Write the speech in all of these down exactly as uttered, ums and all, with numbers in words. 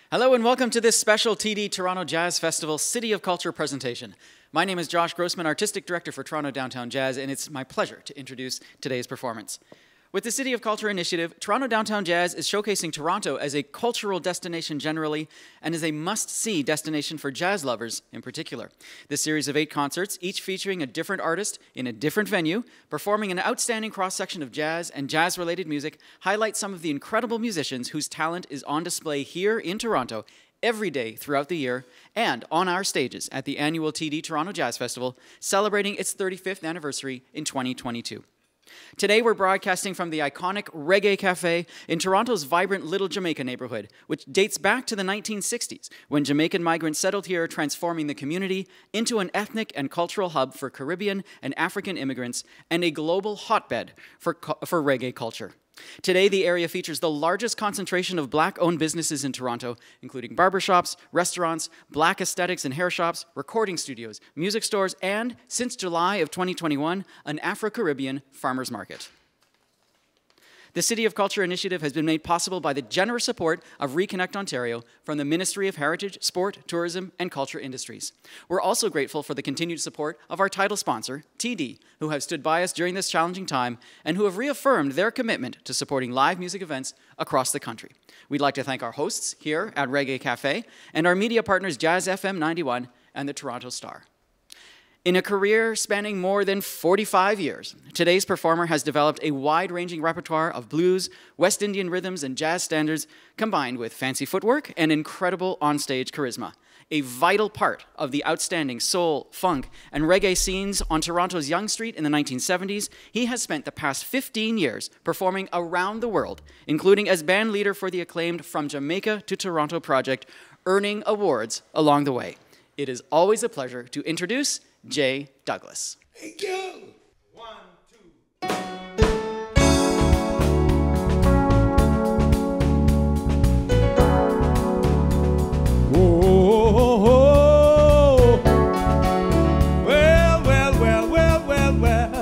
Hello and welcome to this special T D Toronto Jazz Festival City of Culture presentation. My name is Josh Grossman, Artistic Director for Toronto Downtown Jazz, and it's my pleasure to introduce today's performance. With the City of Culture initiative, Toronto Downtown Jazz is showcasing Toronto as a cultural destination generally and as a must-see destination for jazz lovers in particular. This series of eight concerts, each featuring a different artist in a different venue, performing an outstanding cross-section of jazz and jazz-related music, highlights some of the incredible musicians whose talent is on display here in Toronto every day throughout the year and on our stages at the annual T D Toronto Jazz Festival, celebrating its thirty-fifth anniversary in twenty twenty-two. Today we're broadcasting from the iconic Reggae Café in Toronto's vibrant Little Jamaica neighbourhood, which dates back to the nineteen sixties, when Jamaican migrants settled here, transforming the community into an ethnic and cultural hub for Caribbean and African immigrants and a global hotbed for, for reggae culture. Today, the area features the largest concentration of black-owned businesses in Toronto, including barbershops, restaurants, black aesthetics and hair shops, recording studios, music stores, and, since July of twenty twenty-one, an Afro-Caribbean farmers market. The City of Culture initiative has been made possible by the generous support of Reconnect Ontario from the Ministry of Heritage, Sport, Tourism, and Culture Industries. We're also grateful for the continued support of our title sponsor, T D, who have stood by us during this challenging time and who have reaffirmed their commitment to supporting live music events across the country. We'd like to thank our hosts here at Reggae Café and our media partners Jazz F M ninety-one and the Toronto Star. In a career spanning more than forty-five years, today's performer has developed a wide-ranging repertoire of blues, West Indian rhythms, and jazz standards, combined with fancy footwork and incredible onstage charisma. A vital part of the outstanding soul, funk, and reggae scenes on Toronto's Yonge Street in the nineteen seventies, he has spent the past fifteen years performing around the world, including as band leader for the acclaimed From Jamaica to Toronto project, earning awards along the way. It is always a pleasure to introduce Jay Douglas. Thank you. One, two. Whoa. Well, well, well, well, well, well.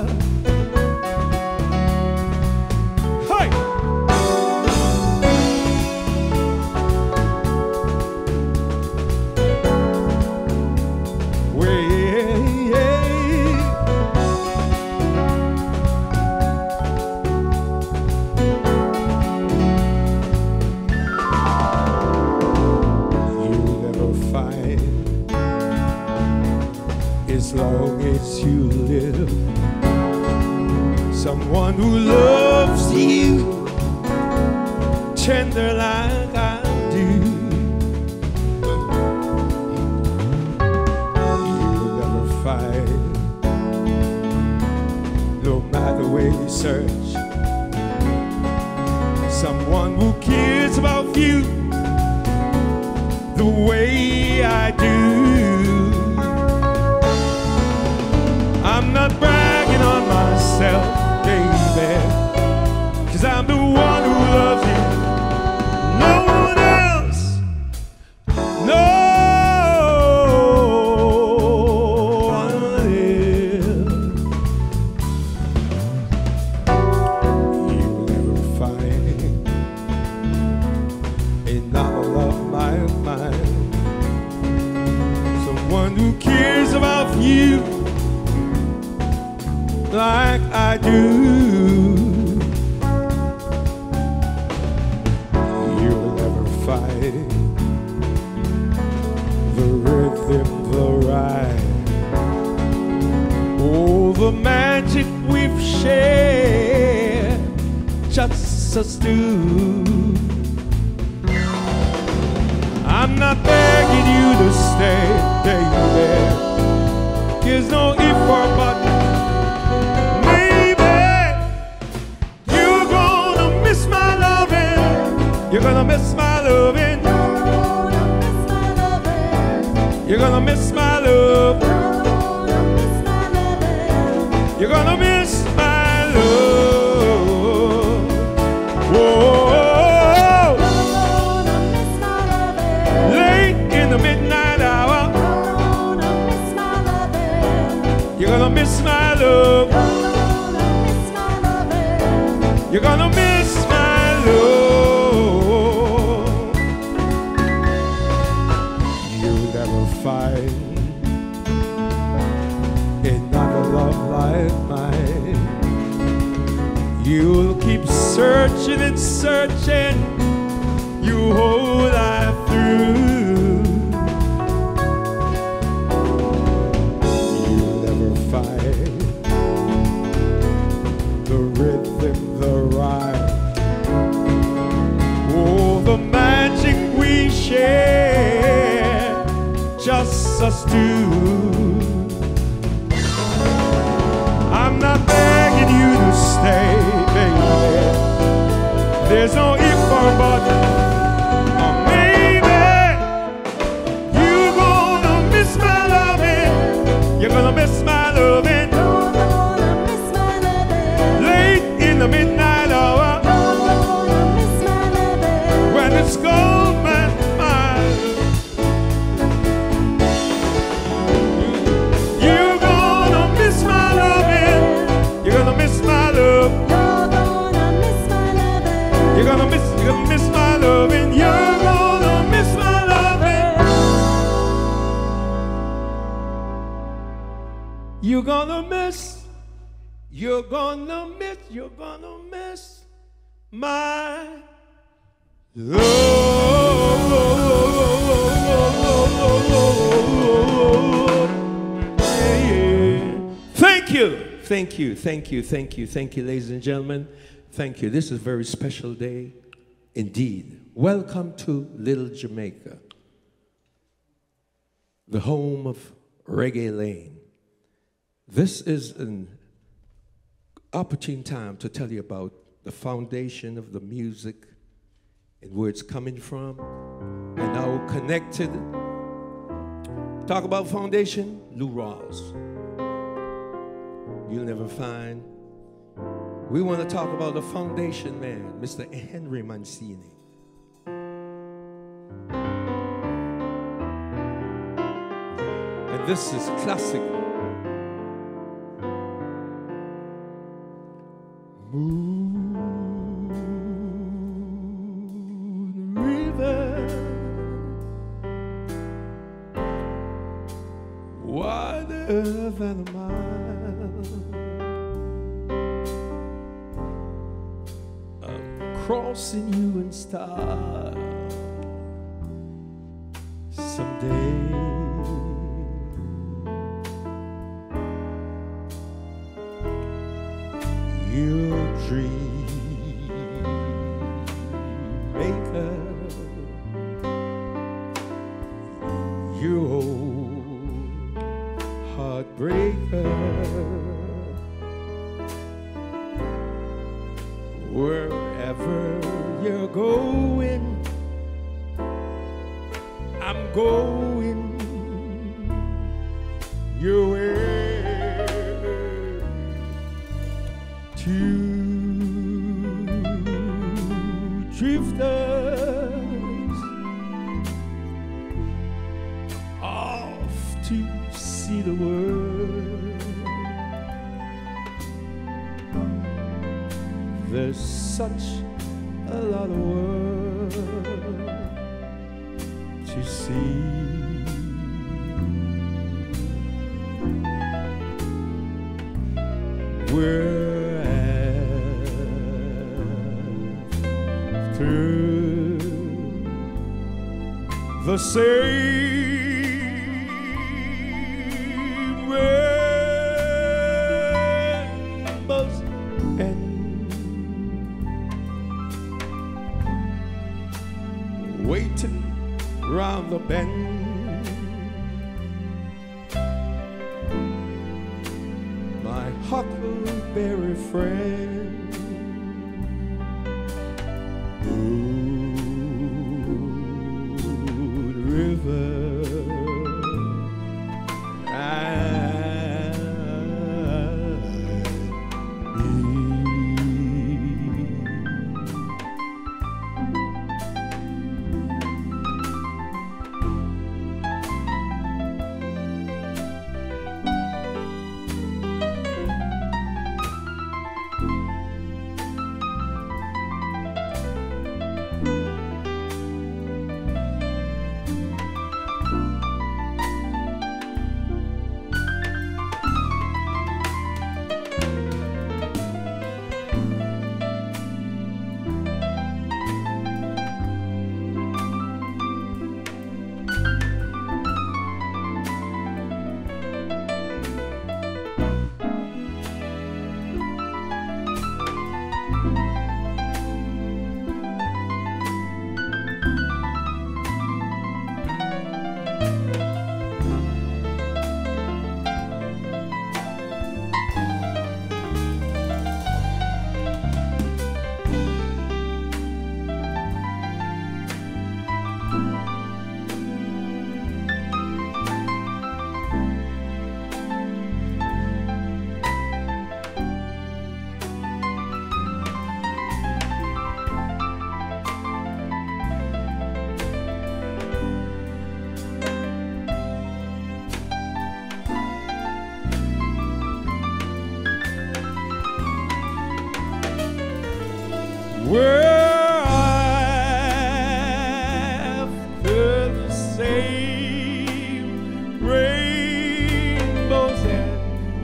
Hi. Well. As long as you live, someone who loves you tender like I do. You'll never find, no matter where you search, someone who cares about you the way I do. I'm not bragging on myself, baby, 'cause I'm the one who loves you, no one else, no one else. You'll never find another of my mind, someone who cares about you like I do. You'll never find the rhythm, the rhyme, oh, the magic we've shared, just us two. I'm not begging you to stay, baby. There's no if or but. You're gonna miss my loving. You're gonna miss my love. You're gonna miss my love. Whoa. Late in the midnight hour. You're gonna miss my love. You're gonna miss my love. You'll keep searching and searching your whole life through. You'll never find the rhythm, the rhyme, oh, the magic we share, just us two. I'm not begging you to stay, baby. There's no if or but, or maybe. You're gonna miss my loving. You're gonna miss my loving. You're gonna miss my loving. Late in the midnight hour. You're gonna miss my loving. When it's cold, man, mine. You're gonna miss my loving. You're gonna miss my love. You're gonna miss my loving. You're gonna miss, you're gonna miss my loving. You're gonna miss my loving. You're gonna miss, you're gonna miss, you're gonna miss my love. Yeah, yeah. Thank you, thank you, thank you, thank you, thank you, ladies and gentlemen. Thank you. This is a very special day indeed. Welcome to Little Jamaica, the home of Reggae Lane. This is an opportune time to tell you about the foundation of the music and where it's coming from and how connected. Talk about foundation, Lou Rawls. You'll never find. We want to talk about the foundation man, Mister Henry Mancini. And this is classic. Moon River, wider than a mile, I'm crossing you in style someday. Your dream maker, your old heartbreaker, wherever you're going, I'm going your way. Two drifters off to see the world. There's such a lot of world to see. We're the same rainbow's end, waiting round the bend. My huckleberry friend, We're after the same rainbow's end.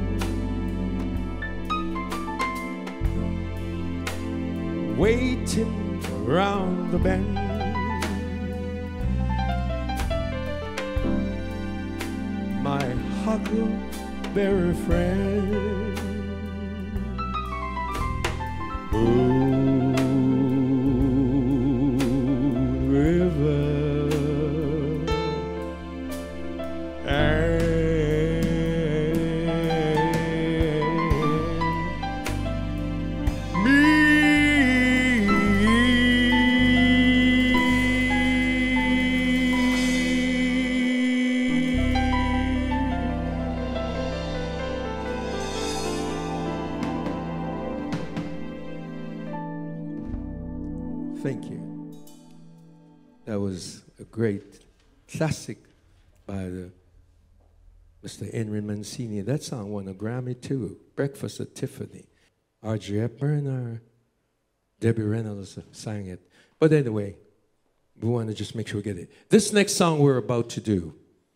Waiting around the bend. My huckleberry friend. Moon River and me. Thank you. That was a great classic by the Mister Henry Mancini. That song won a Grammy too. Breakfast at Tiffany. Audrey Hepburn or Debbie Reynolds sang it. But anyway, we want to just make sure we get it. This next song we're about to do,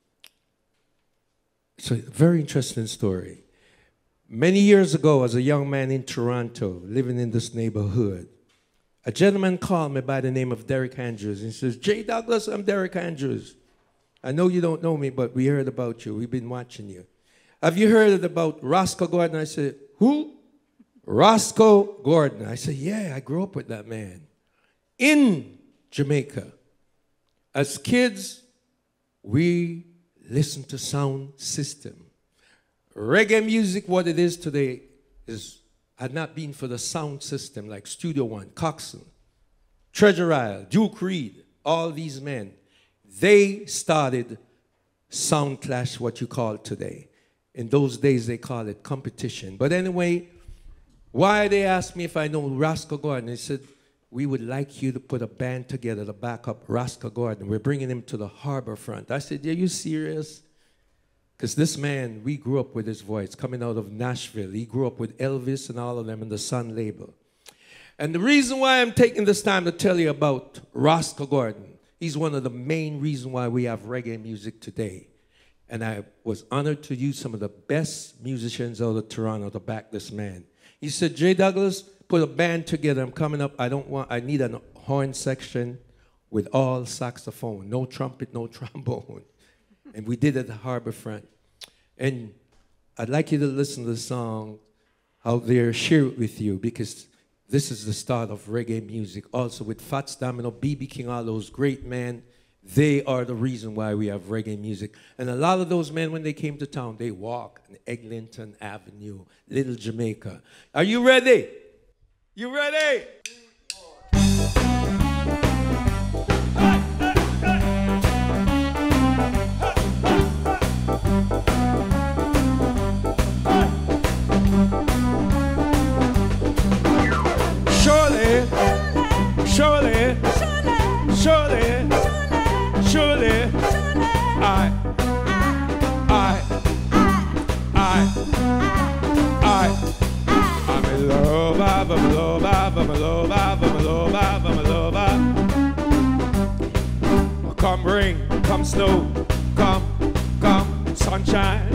it's a very interesting story. Many years ago, as a young man in Toronto, living in this neighborhood, a gentleman called me by the name of Derek Andrews. And he says, J. Douglas, I'm Derek Andrews. I know you don't know me, but we heard about you. We've been watching you. Have you heard about Roscoe Gordon? I said, who? Roscoe Gordon. I said, yeah, I grew up with that man. In Jamaica. As kids, we listened to sound system. Reggae music, what it is today, is had not been for the sound system like Studio One, Coxsone, Treasure Isle, Duke Reed, all these men, they started Sound Clash, what you call it today. In those days, they call it competition. But anyway, why they asked me if I know Roscoe Gordon, they said, we would like you to put a band together to back up Roscoe Gordon. We're bringing him to the harbor front. I said, are you serious? Because this man, we grew up with his voice, coming out of Nashville. He grew up with Elvis and all of them in the Sun label. And the reason why I'm taking this time to tell you about Roscoe Gordon, he's one of the main reasons why we have reggae music today. And I was honored to use some of the best musicians out of Toronto to back this man. He said, J. Douglas, put a band together. I'm coming up. I don't want, I need a horn section with all saxophone, no trumpet, no trombone. And we did it at the harbor front. And I'd like you to listen to the song out there, share it with you, because this is the start of reggae music. Also with Fats Domino, B B King, all those great men, they are the reason why we have reggae music. And a lot of those men, when they came to town, they walked on Eglinton Avenue, Little Jamaica. Are you ready? You ready? Surely, surely, surely, surely, I, I, I, I, I'm in love, I'm in love, I'm in love, I'm in love, I'm in love. Come rain, come snow, come, come sunshine.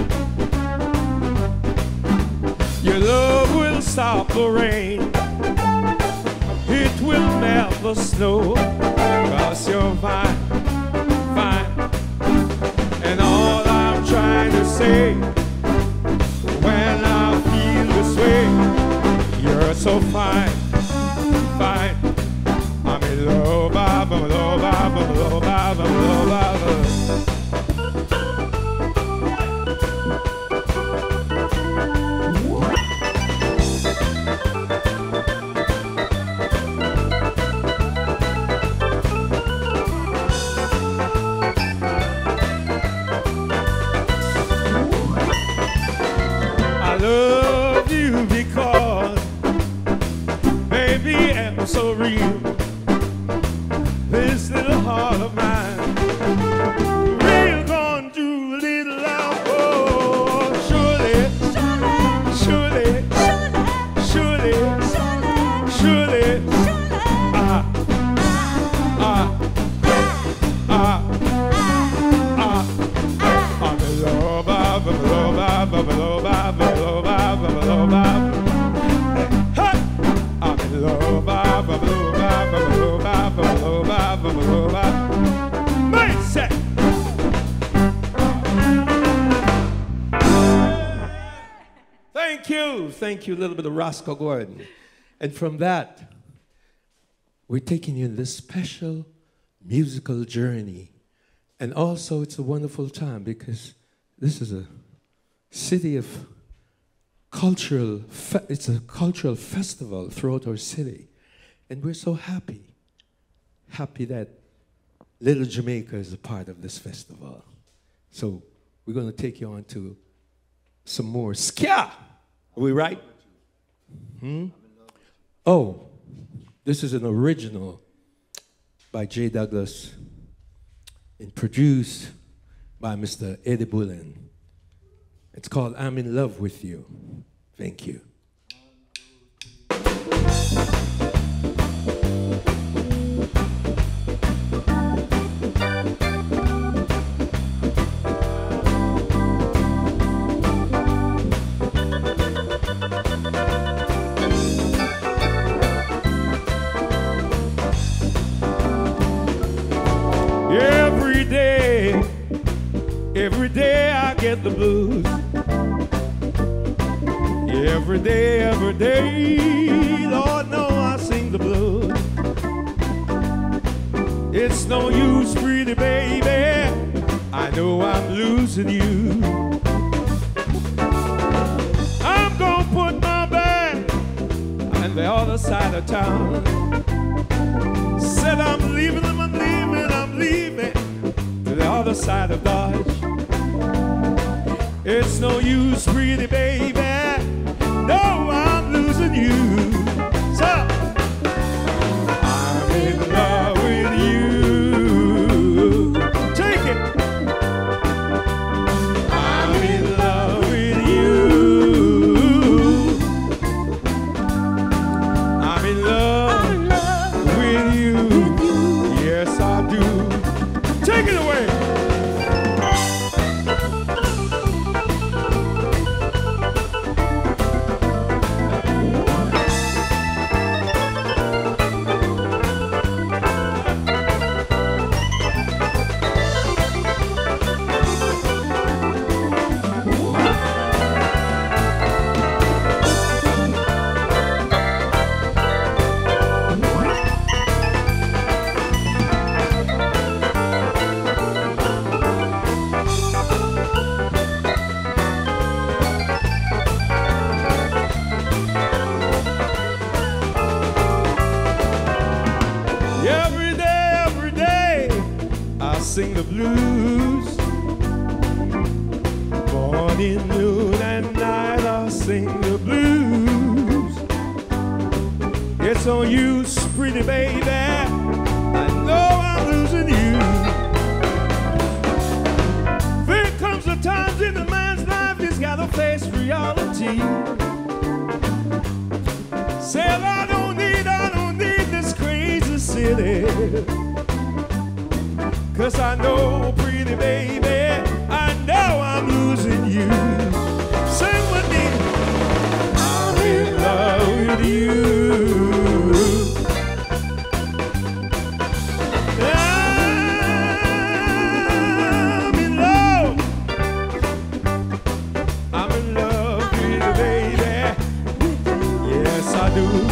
Your love will stop the rain. It will never snow, 'cause you're fine, fine. And all I'm trying to say, when I feel this way, you're so fine, fine. I'm in love, I'm in love, I'm in love, I'm in love, I'm in love. So real, this little heart of mine, real gone through a little love. Oh, surely, surely, surely, surely, surely, Thank you, thank you, a little bit of Roscoe Gordon. And from that, we're taking you in this special musical journey. And also, it's a wonderful time because this is a city of cultural, fe- it's a cultural festival throughout our city. And we're so happy, happy that Little Jamaica is a part of this festival. So we're going to take you on to some more ska. Are we right? Hmm? Oh, this is an original by J. Douglas and produced by Mister Eddie Bullen. It's called I'm in Love with You. Thank you. Every day, every day I get the blues. Every day, every day, Lord knows I sing the blues. It's no use, pretty baby, I know I'm losing you. I'm gonna put my bag on the other side of town. Said I'm leaving them, I'm leaving, I'm leaving to the other side of Dodge. It's no use, pretty baby, no, I'm losing you. So, I'm in love with you. Take it. I'm in love with you. I'm in love, I'm in love with, you. with you. Yes, I do. Take it away. Every day, every day, I sing the blues. Morning, noon, and night, I sing the blues. It's on you, pretty baby, I know I'm losing you. There comes a time in a man's life he's gotta face reality. Said I don't need, I don't need this crazy city. Cause I know, pretty baby, I know I'm losing you. Sing with me. I'm in love with you. I'm in love. I'm in love with you, baby. Yes, I do.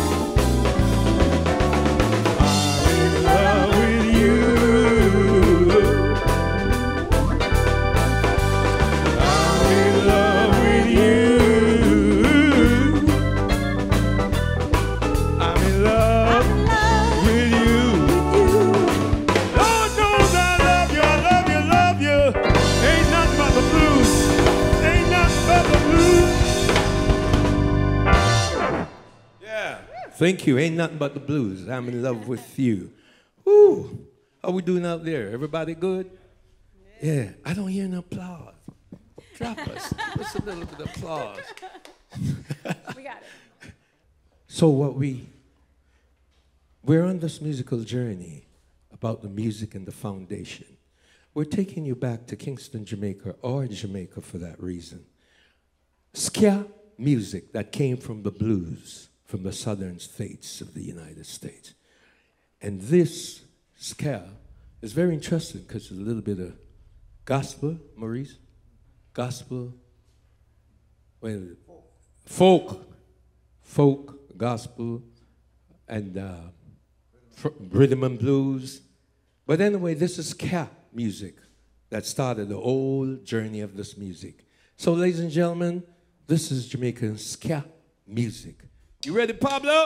Thank you. Ain't nothing but the blues. I'm in love with you. Woo. How we doing out there? Everybody good? Yeah. yeah. I don't hear no applause. Drop us. Just a little bit of applause. We got it. So what we, we're on this musical journey about the music and the foundation. We're taking you back to Kingston, Jamaica, or Jamaica for that reason. Ska music that came from the blues from the southern states of the United States. And this ska is very interesting because it's a little bit of gospel, Maurice, gospel, well, folk, folk, gospel, and uh, rhythm and blues. But anyway, this is ska music that started the whole journey of this music. So, ladies and gentlemen, this is Jamaican ska music. You ready, Pablo?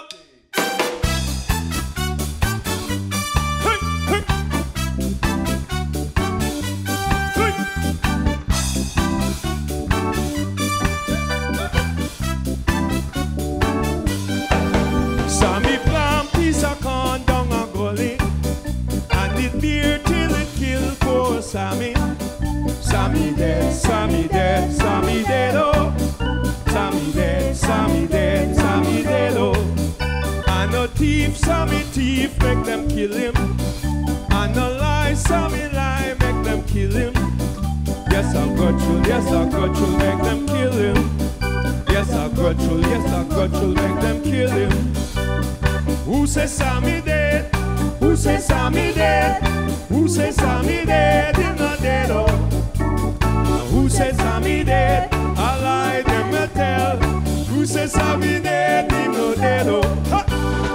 Sammy plant piece of corn down a gully, and it beer till it kill poor Sammy. Sammy dead, Sammy dead, Sammy dead, oh. Sammy dead, Sammy dead, Sammy dead, oh. And no thief, Sammy thief, make them kill him. And no lie, Sammy lie, make them kill him. Yes, I got you, yes, I got you, make them kill him. Yes, I got you, yes, I got you, make them kill him. Who says Sammy dead? Who says Sammy dead? Who says Sammy dead? Him not dead, oh. Who says Sammy dead? I lie, them a tell. Who says Sammy dead? Him no dead, oh. Ha!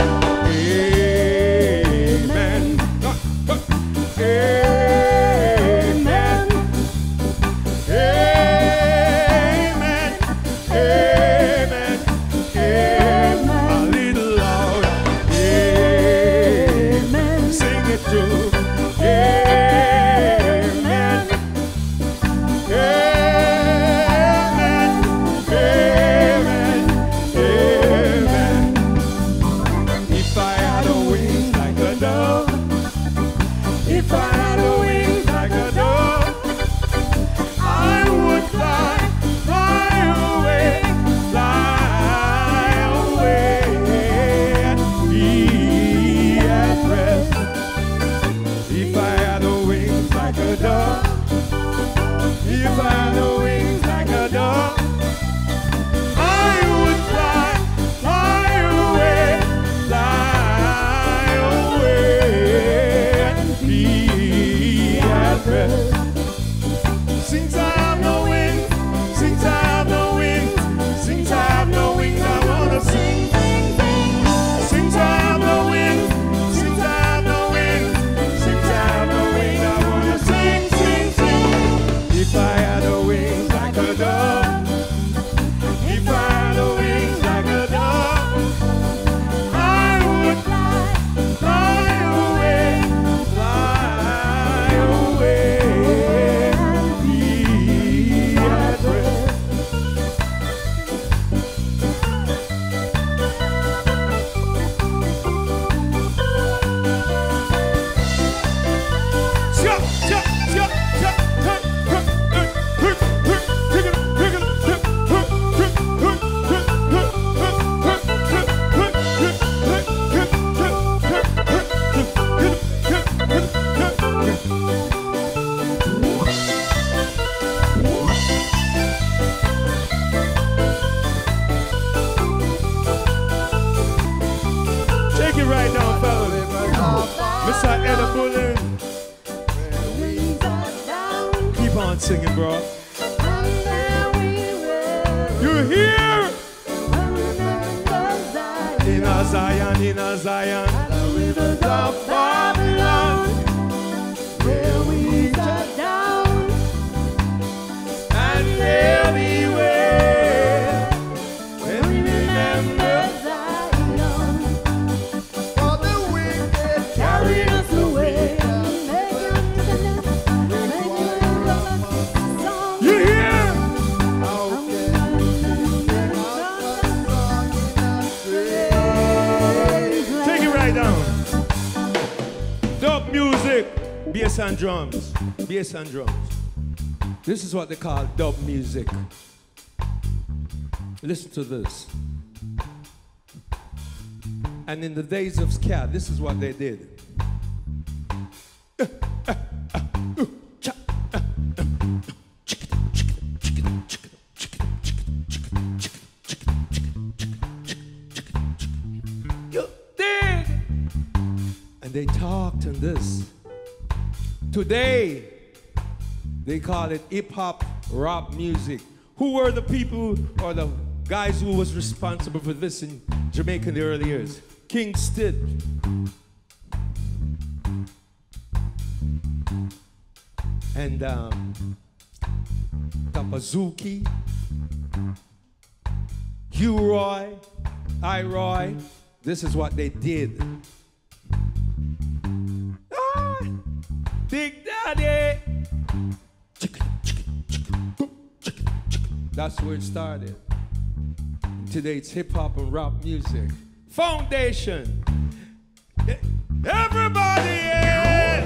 Amen. Ha, ha. Amen. Amen. Amen. Amen. A little loud. Amen. Sing it too. Amen. Amen. Amen. Amen. If I had a wings like a dove, if I had a wings like a dove, I would fly, fly away, fly away, and be at rest. If I had a wings like a dove, if I had a wings like a dove, I would fly, fly away, fly away, and be at rest. Since I have no wings, since I have no wings, since I have no wings, I wanna sing, sing, sing. Since I have no wings, since I have no wings, since I have no wings, I wanna sing, sing, sing. If I had a wings like a dove, if I had a wings like a dove, I would fly, fly away, fly away, and be at rest. Shut, shut, shut, shut, shut, Take it right now, fellas. Mister Ella Bullen. Keep on singing, bro. You're here in a Zion, in a Zion, the rivers of Babylon, where we sat down, and everywhere when we remember Zion, for the wicked carried us away. You're here. Take it right down. Dub music, bass and drums, bass and drums. This is what they call dub music. Listen to this. And in the days of ska, this is what they did. and they talked in this. Today, they call it hip-hop rap music. Who were the people or the guys who was responsible for this in Jamaica in the early years? Kingston. And um, Tapazuki, U-Roy, I-Roy. This is what they did. Ah, Big Daddy. That's where it started. Today it's hip hop and rap music. Foundation. Everybody in.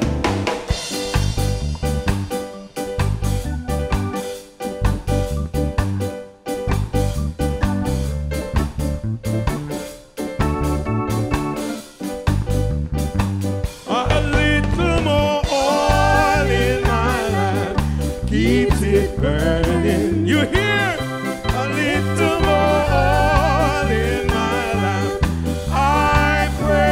A little more oil in my life keeps it burning. You hear? A little more oil in my life. I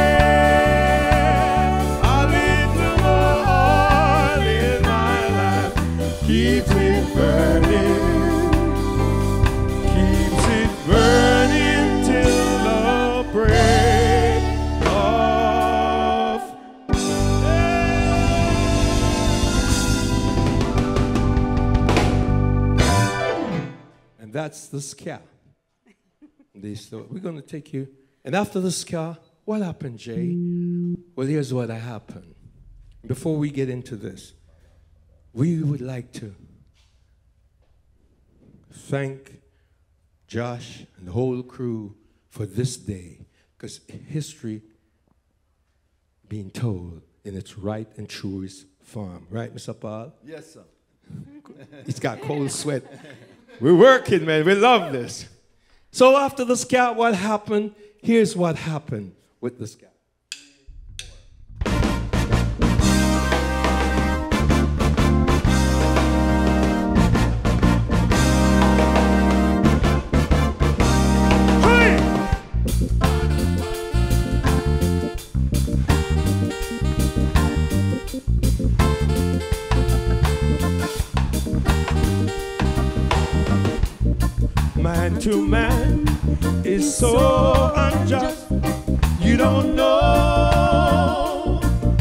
pray. A little more oil in my life keeps it burning. Keeps it burning till the break of And that's the ska. They still, we're going to take you. And after the ska, what happened, Jay? Well, here's what happened. Before we get into this, we would like to thank Josh and the whole crew for this day, because history being told in its right and truest form. Right, Mister Paul? Yes, sir. He's got cold sweat. We're working, man. We love this. So after the ska, what happened? Here's what happened with the ska. Man to man is so unjust. You don't know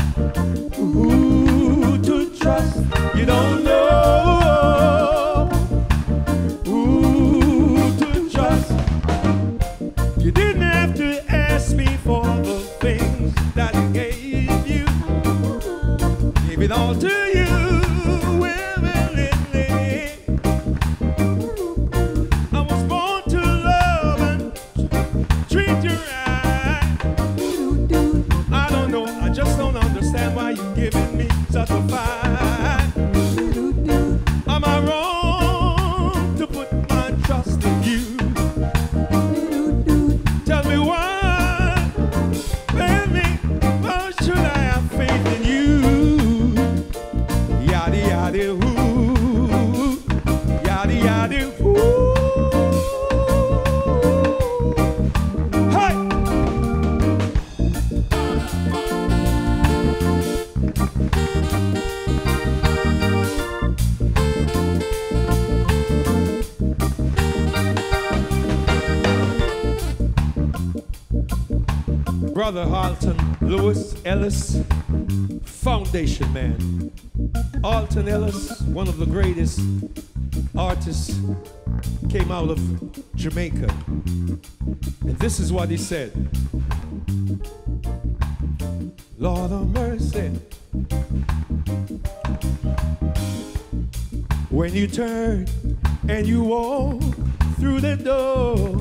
who to trust. You don't know who to trust. You didn't have to ask me for the things that I gave you. Gave it all to you willingly. Treat you right. I don't know, I just don't understand why you're giving me such a fight. Am I wrong to put my trust in you? Tell me why, baby, why should I have faith in you? Yaddy yaddy woo, yaddy yaddy woo. Brother Alton Lewis Ellis, foundation man. Alton Ellis, one of the greatest artists, came out of Jamaica. And this is what he said. Lord of mercy, when you turn and you walk through the door,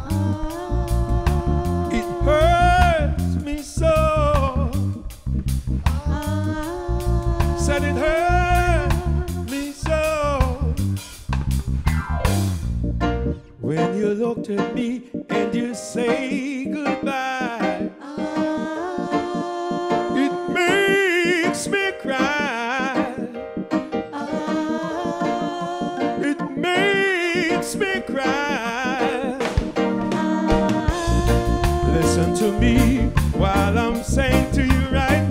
it hurts me so. Said it hurt me so. When you looked at me and you say goodbye, it makes me cry. It makes me cry. Listen to me while I'm saying to you right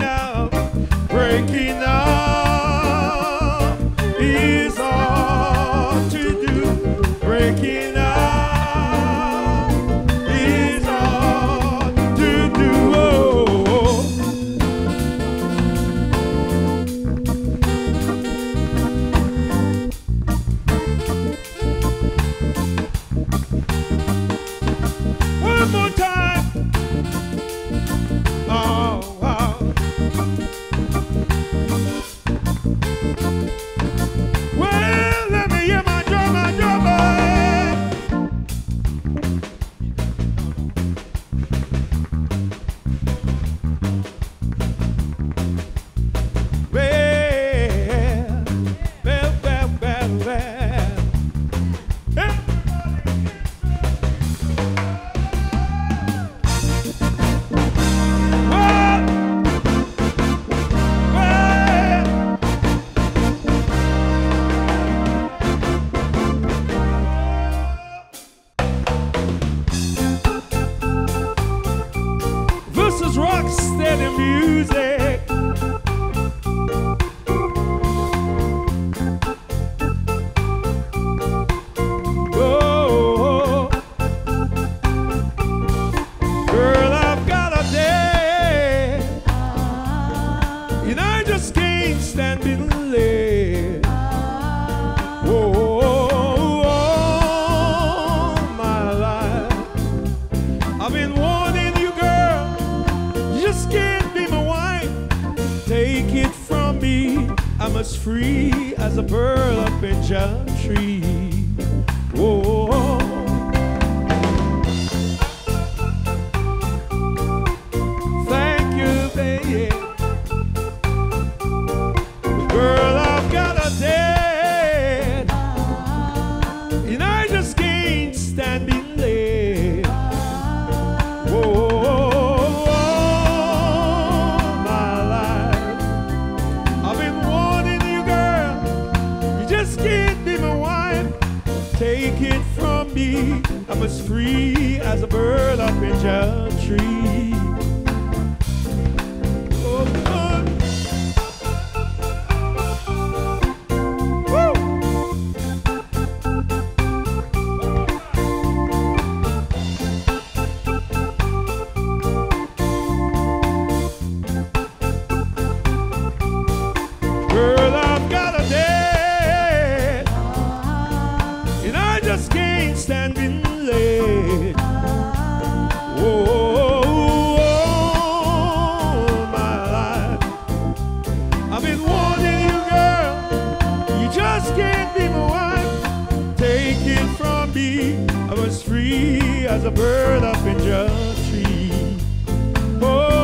steady music. Oh, girl, I've got a day, and I just can't stand being late. Oh, all my life I've been wanting you, girl. You just can't be my wife. Take it from me, I'm as free as a bird up in John tree. Oh, thank you, baby. Girl, I've got a date, and I just can't stand being late. Oh, my life I've been wanting you, girl. You just can't be my wife. Take it from me, I'm as free as a bird up in your tree. Oh, Lord. Woo! Girl, I've got a date, and I just can't stand being late. Oh, my life I've been wanting you, girl. You just can't be my wife. Take it from me, I'm as free as a bird up in your tree. Oh.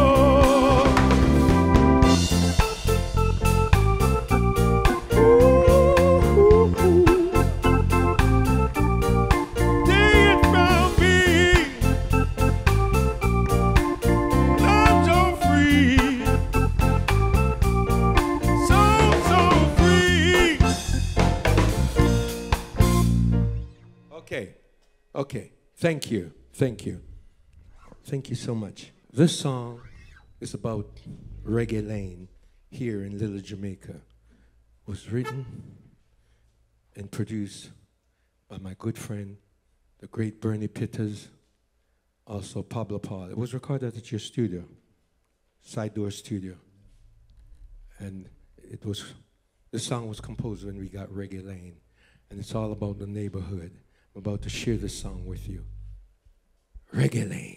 Okay, okay. Thank you, thank you. Thank you so much. This song is about Reggae Lane here in Little Jamaica. Was written and produced by my good friend, the great Bernie Pitters, also Pablo Paul. It was recorded at your studio, Side Door Studio. And it was, the song was composed when we got Reggae Lane. And it's all about the neighborhood. I'm about to share this song with you. Reggae Lane.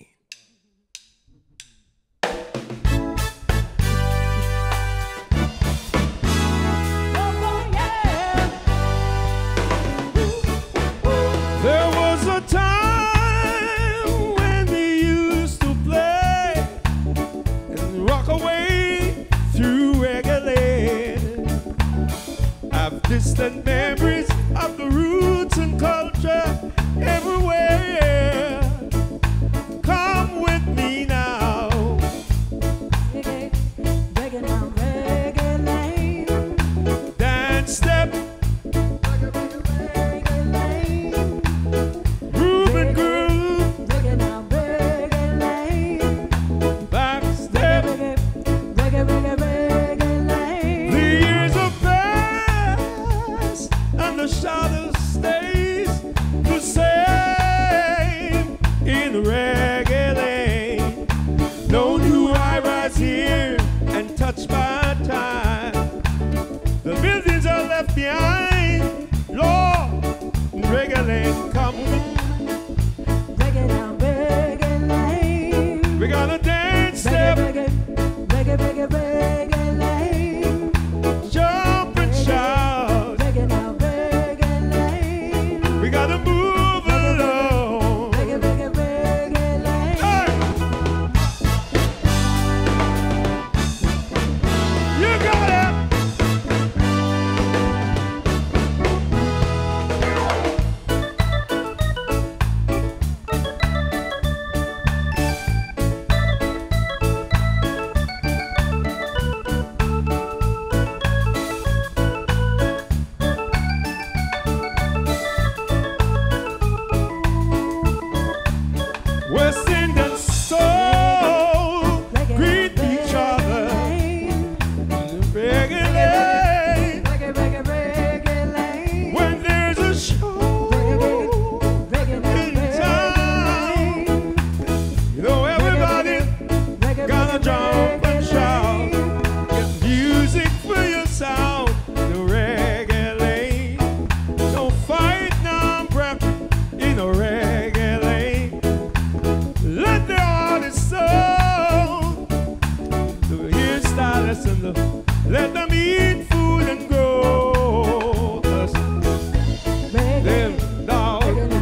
There was a time when we used to play and rock away through Reggae Lane. I've distant memories of the roots and culture everywhere. Come with me now. Reggae, reggae now, reggae lane. Dance step, Reggae lane. groove and groove, Reggae now, reggae lane. back step. Reggae, reggae, reggae, reggae lane. The years have passed jump and shout. Get music for your sound. The reggae lane. No fight, no prep in a reggae lane. Let the artist soul. The hairstylists and the let them eat food and grow. 'Cause them down.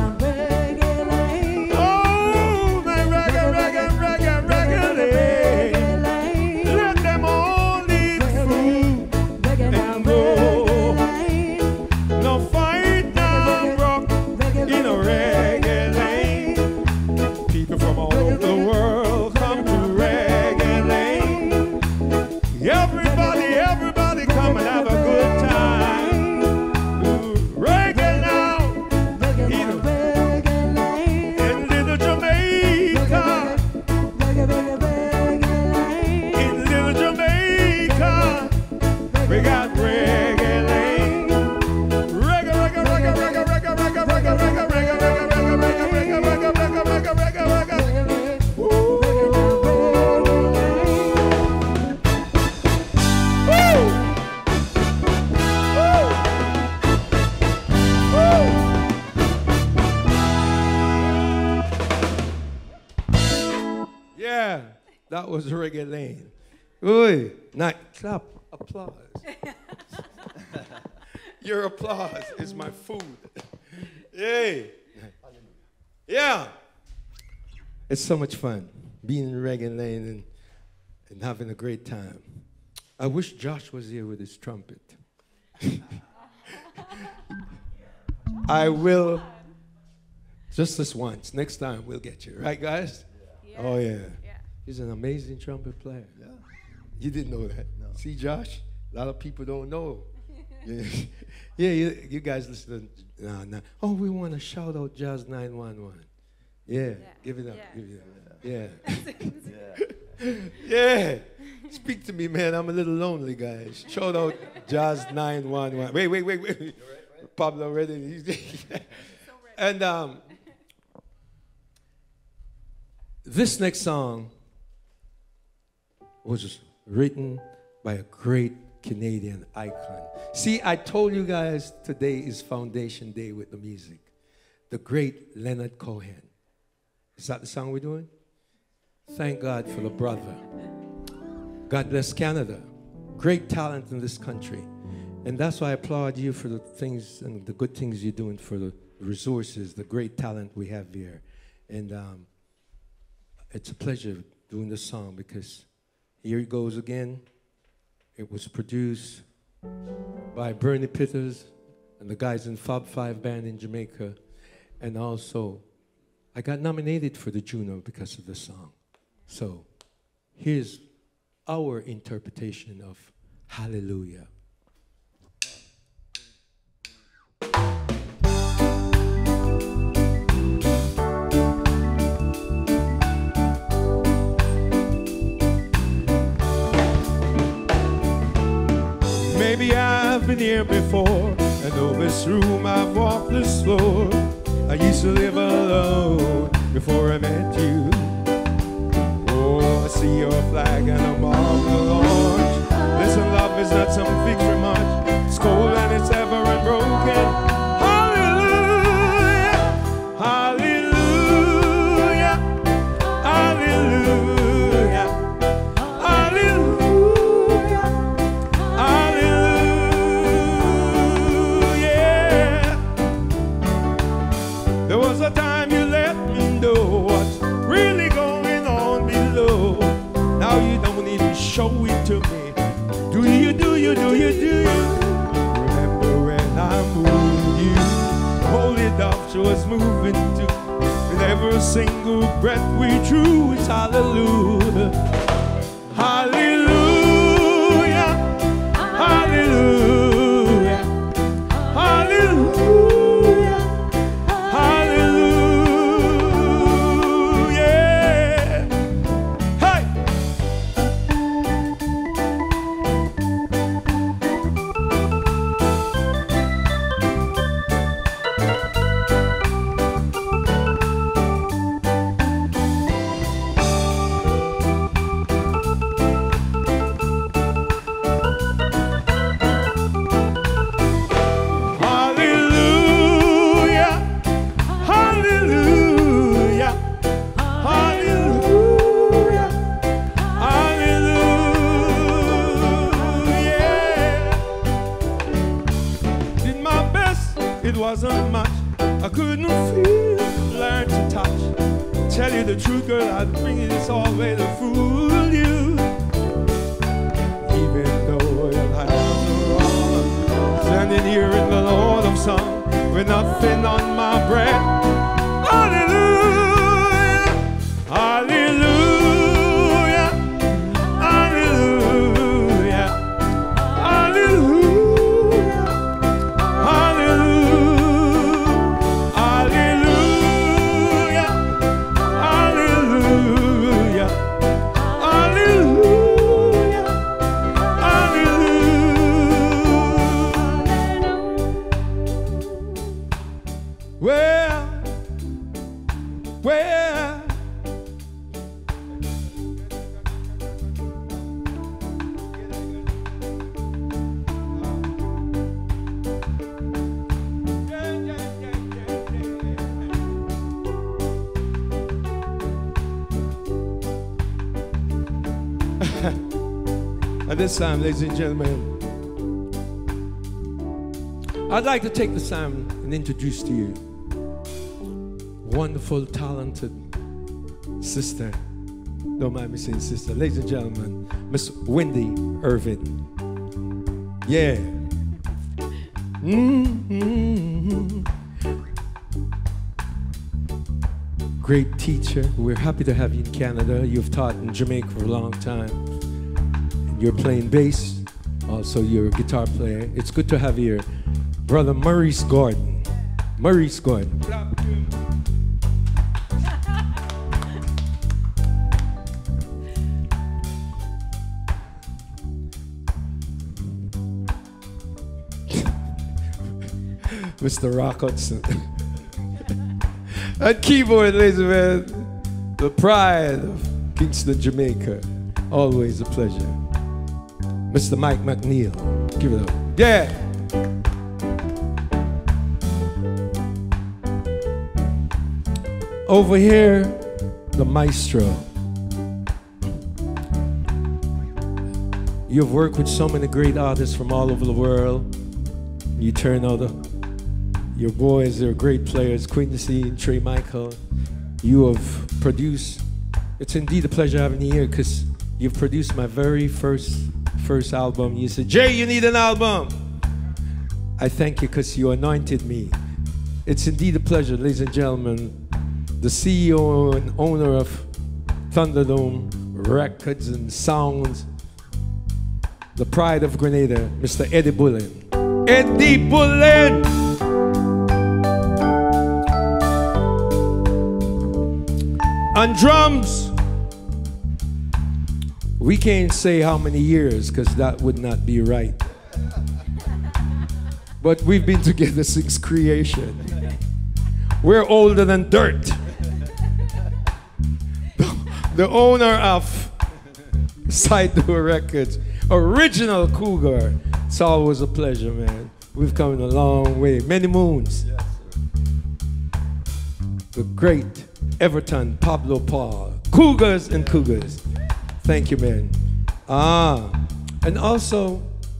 Oh, my reggae, reggae, reggae, reggae lane. Let them all eat food and grow. No fight, no rock in a reggae lane. People from all over the world come to reggae lane. Everybody, everybody come and have a good time. Ooh, reggae now in, in Little Jamaica. In Little Jamaica, we got reggae lane. Reggae, reggae, reggae, reggae, reggae, reggae, reggae, reggae, reggae, reggae, reggae, reggae, reggae, reggae, reggae, reggae, reggae, reggae. Ooh. Yeah, that was Reggae Lane. Oi, night clap, applause. Your applause is my food. Yay. Yeah. It's so much fun being in Reggae Lane and, and having a great time. I wish Josh was here with his trumpet. I will, just this once. Next time we'll get you, right, guys? Yeah. Oh, yeah. Yeah. He's an amazing trumpet player. Yeah. You didn't know that. No. See, Josh? A lot of people don't know. yeah, yeah you, you guys listen to, nah, nah. Oh, we want to shout out Jazz nine one one. Yeah, Yeah. give it up. Yeah. Give it up. Yeah. Yeah. yeah. Speak to me, man. I'm a little lonely, guys. Shout out Jazz nine one one. Wait, wait, wait, wait. Right, right. Pablo ready. And um, this next song was written by a great Canadian icon. See, I told you guys today is Foundation Day with the music. The great Leonard Cohen. Is that the song we're doing? Thank God for the brother. God bless Canada. Great talent in this country. And that's why I applaud you for the things and the good things you're doing for the resources, the great talent we have here. And um, it's a pleasure doing this song because here it goes again. It was produced by Bernie Pitters and the guys in Fab Five Band in Jamaica. And also, I got nominated for the Juno because of this song. So here's our interpretation of Hallelujah. Maybe I've been here before. I know this room, I've walked this floor. I used to live alone before I met you. Oh, I see your flag and I'm on the launch. Listen, love is not some victory march. It's cold and it's ever unbroken. Hallelujah, hallelujah, hallelujah, hallelujah, hallelujah. There was a time you let me know what's really going on below. Now you don't even show it to me. Do you, do you, do you, do you? Remember when I moved you? Hold it up, show us moving too. With every single breath we drew, it's hallelujah. Hallelujah. Hallelujah. Hallelujah. Hallelujah. Hey! wasn't much. I couldn't feel, learn to touch. Tell you the truth, girl, I'd bring you this all way to fool you. Even though I have wrong, standing here in the Lord of Song with nothing on my breath. Hallelujah, hallelujah, hallelujah, hallelujah, hallelujah, hallelujah, hallelujah, hallelujah, hallelujah. Well, well, at this time, ladies and gentlemen, I'd like to take this time and introduce to you wonderful, talented sister. Don't mind me saying sister. Ladies and gentlemen, Miss Wendy Irvin. Yeah. Mm-hmm. Great teacher. We're happy to have you in Canada. You've taught in Jamaica for a long time. And you're playing bass. Also, you're a guitar player. It's good to have you here. Brother Maurice Gordon. Maurice Gordon. Mister Rock Hudson. At keyboard, ladies and gentlemen, the pride of Kingston, Jamaica. Always a pleasure. Mister Mike McNeil. Give it up. Yeah. Over here, the maestro. You've worked with so many great artists from all over the world. You turn out a Your boys are great players, Quincy and Trey Michael. You have produced, it's indeed a pleasure having you here because you've produced my very first first album. You said, Jay, you need an album. I thank you because you anointed me. It's indeed a pleasure, ladies and gentlemen. The C E O and owner of Thunderdome Records and Sounds, the pride of Grenada, Mister Eddie Bullen. Eddie Bullen! On drums, we can't say how many years because that would not be right. But we've been together since creation. We're older than dirt. The, the owner of Side Door Records, original Cougar. It's always a pleasure, man. We've come a long way, many moons. Yes, the great Everton, Pablo Paul, Cougars and Cougars. Thank you, man. Ah, and also,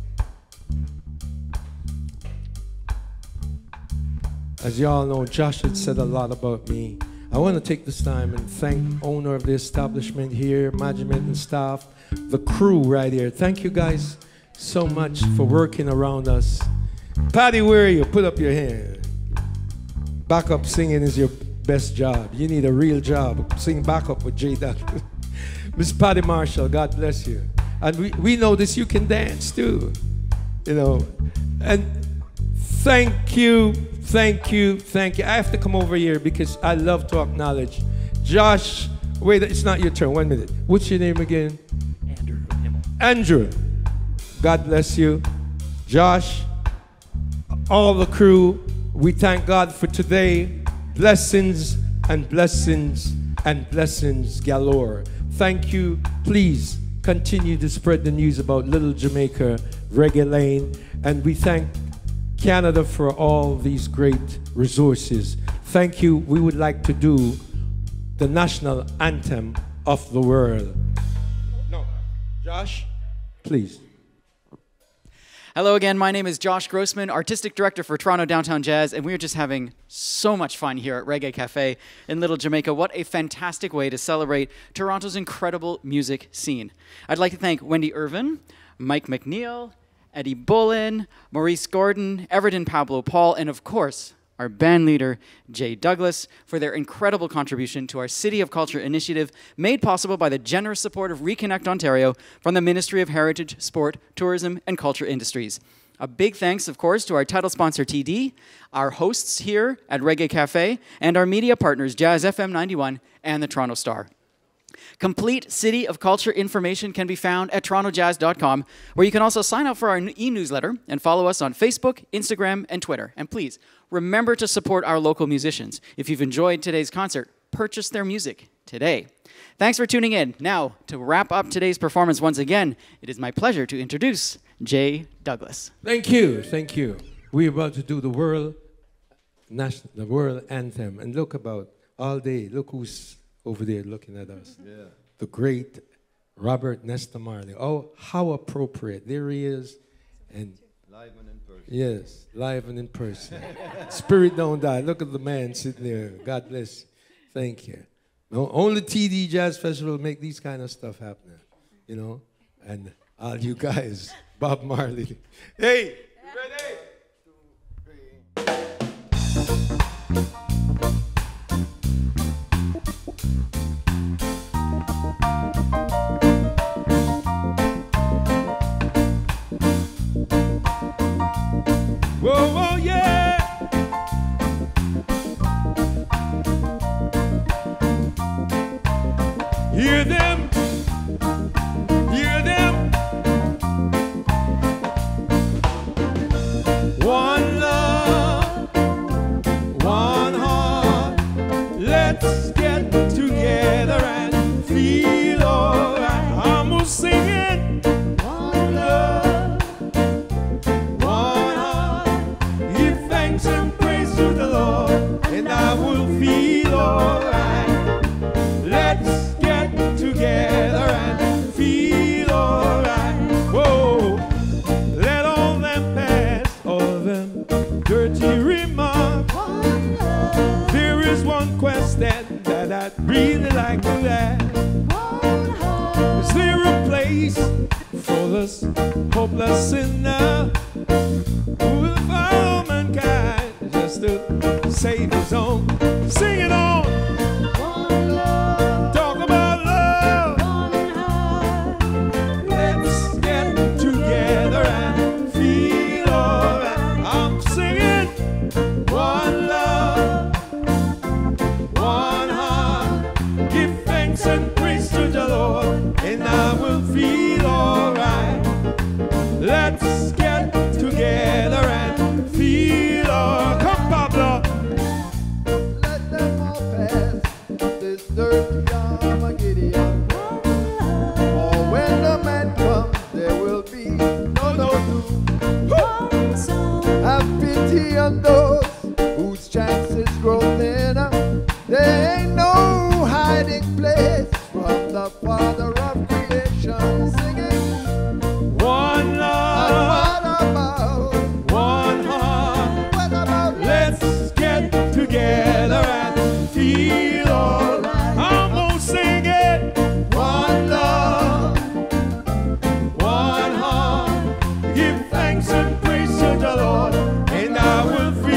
as y'all know, Josh had said a lot about me. I want to take this time and thank owner of the establishment here, management and staff, the crew right here. Thank you guys so much for working around us. Patty, where are you? Put up your hand. Backup singing is your best job. You need a real job. Sing backup with J. Dot. Miss Patty Marshall, God bless you. And we, we know this, you can dance too. You know. And thank you, thank you, thank you. I have to come over here because I love to acknowledge Josh. Wait, it's not your turn. One minute. What's your name again? Andrew Himmel. Andrew. God bless you. Josh, all the crew, we thank God for today. Blessings and blessings and blessings galore. Thank you. Please continue to spread the news about Little Jamaica, Reggae Lane, and we thank Canada for all these great resources. Thank you. We would like to do the national anthem of the world. No, Josh, please. Hello again, my name is Josh Grossman, Artistic Director for Toronto Downtown Jazz, and we're just having so much fun here at Reggae Café in Little Jamaica. What a fantastic way to celebrate Toronto's incredible music scene. I'd like to thank Wendy Irvin, Mike McNeil, Eddie Bullen, Maurice Gordon, Everton Pablo Paul, and of course, our band leader, Jay Douglas, for their incredible contribution to our City of Culture initiative, made possible by the generous support of Reconnect Ontario from the Ministry of Heritage, Sport, Tourism, and Culture Industries. A big thanks, of course, to our title sponsor, T D, our hosts here at Reggae Café, and our media partners, Jazz F M ninety-one and the Toronto Star. Complete City of Culture information can be found at toronto jazz dot com, where you can also sign up for our e-newsletter and follow us on Facebook, Instagram, and Twitter. And please, remember to support our local musicians. If you've enjoyed today's concert, purchase their music today. Thanks for tuning in. Now, to wrap up today's performance once again, it is my pleasure to introduce Jay Douglas. Thank you, thank you. We're about to do the world, national, the world anthem. And look about all day, look who's over there looking at us. Yeah. The great Robert Nesta Marley. Oh, how appropriate. There he is. And live and in person. Yes, live and in person. Spirit don't die. Look at the man sitting there. God bless you. Thank you. No, only T D Jazz Festival make these kind of stuff happen, you know? And all you guys, Bob Marley. Hey, you ready? Two, three. Whoa, whoa, yeah. Hear them, hear them. One love, one heart. Let's get together and feel alright. I'm gonna sing it. One love, one heart. Give thanks and praise to the Lord, and I will feel alright. Let's get together and feel alright. Whoa, let all them past, all them dirty remarks. There is one question that I'd really like to ask. Is there a place for this hopeless sinner who will follow mankind just to save his own? Sing it on. Talk about love. Let's get together and feel alright. I'm singing. One love, one heart. Give thanks and praise to the Lord, and I will feel alright. Let's get together and feel alright. Come, Pablo. Let them all pass this dirty Armageddon. For when the man comes, there will be no no doom. Have pity on those whose chances grow thinner. There ain't no hiding place from the Father of creation. Singing. One love, And what about? one heart. What about? Let's get together and feel alright. I'm gonna sing it. One love, one heart. Give thanks and praise to the Lord, and I will feel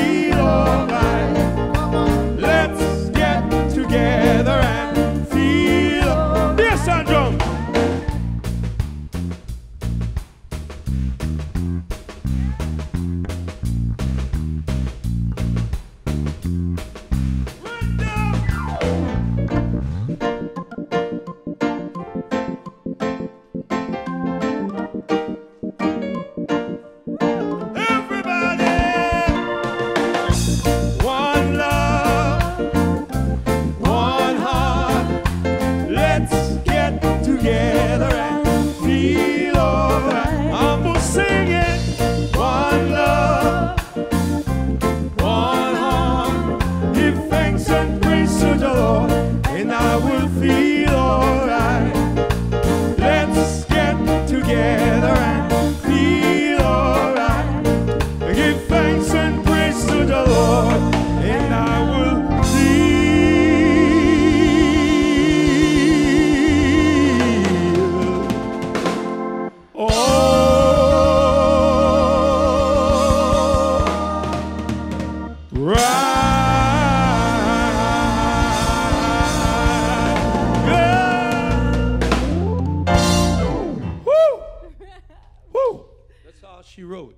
she wrote.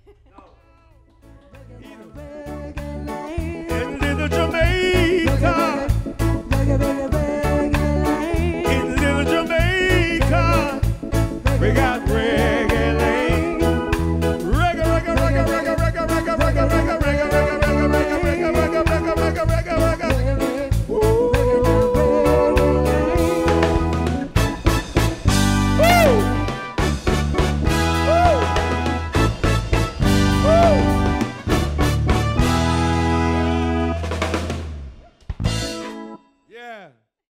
In Little Jamaica, in Little Jamaica, we got